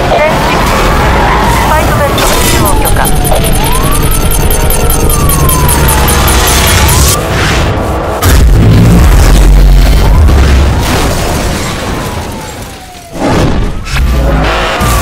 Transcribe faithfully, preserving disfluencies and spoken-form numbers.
ファイトベルトの使用許可。